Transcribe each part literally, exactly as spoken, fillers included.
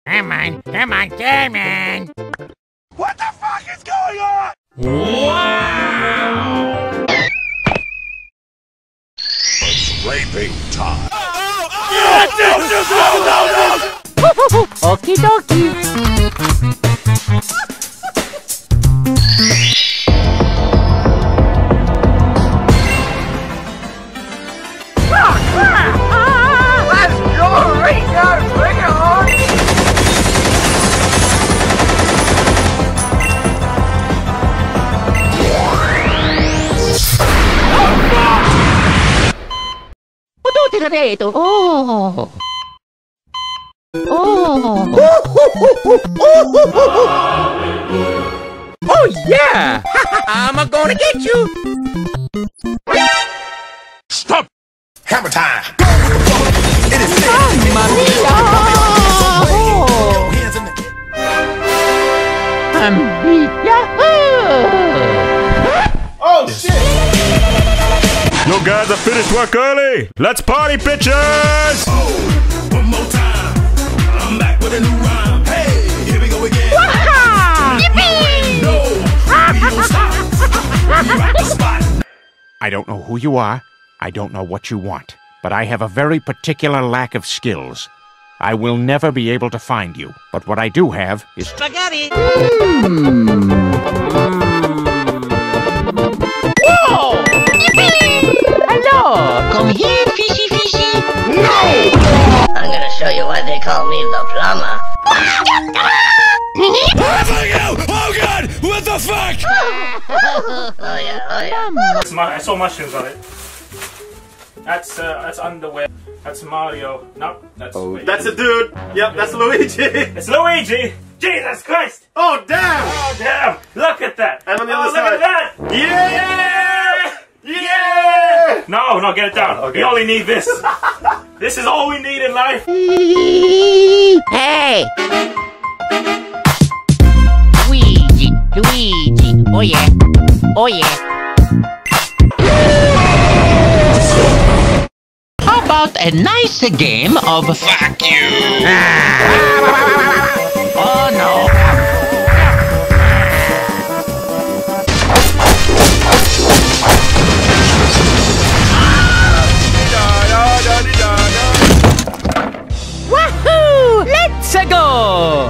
Come on, come on, come on! What the fuck is going on? Wow! It's raping time. Oh, oh, oh. No, no, no, no, no! Okie dokie. Let's go, Rita! Bring it on! Ano tira ito? Oh. Oh. Oh yeah! I'm gonna get you! Stop! Hammer time! It is Mamma mia! Oh shit! You guys are finished work early. Let's party, bitches! Oh, one more time. I'm back with a new rhyme. Hey, here we go again. Yippee! No, we don't stop. We rock the spot. I don't know who you are. I don't know what you want. But I have a very particular lack of skills. I will never be able to find you. But what I do have is Spaghetti! Whoa! Hello! Come here, fishy fishy! No! I'm gonna show you why they call me the plumber. Oh, fuck you! Oh god! What the fuck? Oh yeah, oh yeah. It's my, I saw mushrooms on it. That's uh, that's underwear. That's Mario. No, that's Oh, wait. that's a dude. Yep, that's Luigi. It's Luigi. Jesus Christ! Oh, damn! Oh damn! Look at that! And on the oh, other look side. at that! Yeah! Yeah! No, no, get it down. Oh, okay. We only need this. This is all we need in life. Hey! Luigi, Luigi, oh yeah, oh yeah. How about a nice game of fuck you? Oh no! Wahoo! Let's go!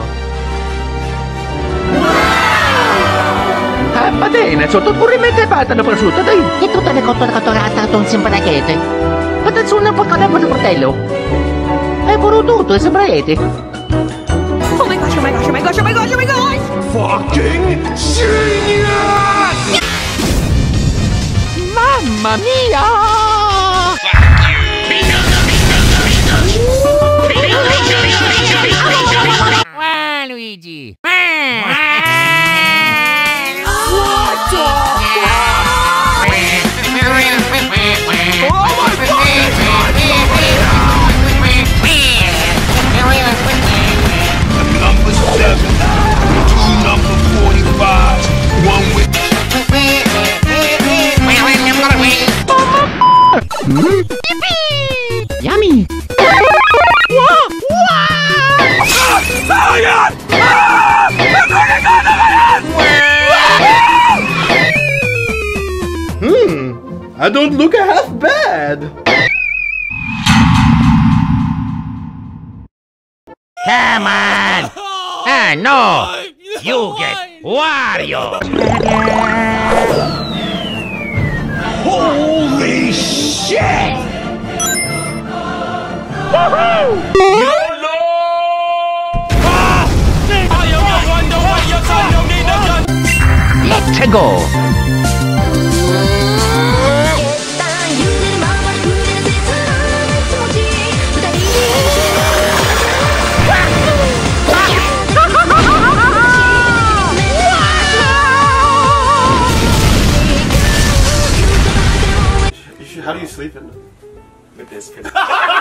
Ah, padena, sotto pure mette fatta la prosciutto, dai! E tutta le cotto catturata con simparachete. Ma te sono un po' capo del fratello! Hai pure tutto, sembra ete! Oh my gosh, oh my gosh, oh my gosh, oh my gosh, oh my gosh! Fucking genius! Mamma mia! Wow, Luigi! Number seven, two number forty-five, one with. Yummy! Oh my god! Ah! It's like a gun in my head! Hmm. I don't look half bad. Come on! Ah, no! You get Wario! Holy shit! Let's go! How do you sleep in them? With this.